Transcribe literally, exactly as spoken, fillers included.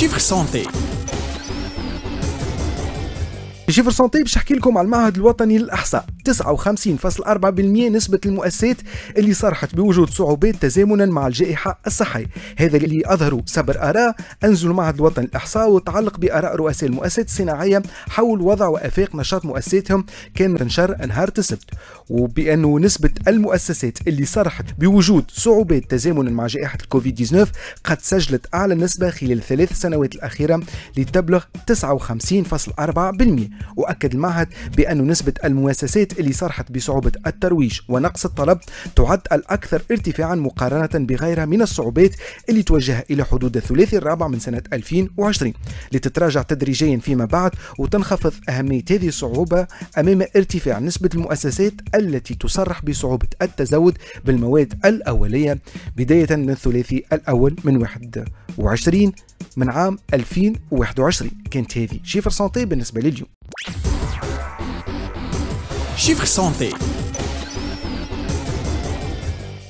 شيفر سونتي. شيفر سونتي باش نحكي لكم على المعهد الوطني للإحصاء. تسعة وخمسين فاصلة أربعة بالمئة نسبة المؤسسات اللي صرحت بوجود صعوبات تزامنا مع الجائحة الصحية. هذا اللي أظهروا سبر آراء أنزل المعهد الوطني للإحصاء، وتعلق بآراء رؤساء المؤسسات الصناعية حول وضع وآفاق نشاط مؤسساتهم كان تنشر نهار السبت، وبأنه نسبة المؤسسات اللي صرحت بوجود صعوبات تزامنا مع جائحة الكوفيد تسعة عشر قد سجلت أعلى نسبة خلال الثلاث سنوات الأخيرة لتبلغ تسعة وخمسين فاصلة أربعة بالمئة. وأكد المعهد بأن نسبة المؤسسات اللي صرحت بصعوبة الترويج ونقص الطلب تعد الأكثر ارتفاعا مقارنة بغيرها من الصعوبات اللي توجه إلى حدود الثلاثي الرابع من سنة ألفين وعشرين، لتتراجع تدريجيا فيما بعد وتنخفض أهمية هذه الصعوبة أمام ارتفاع نسبة المؤسسات التي تصرح بصعوبة التزود بالمواد الأولية بداية من الثلاثي الأول من واحد وعشرين من عام ألفين وواحد وعشرين. كانت هذه شيفر سونتي بالنسبة لليوم. شيفر سونتي.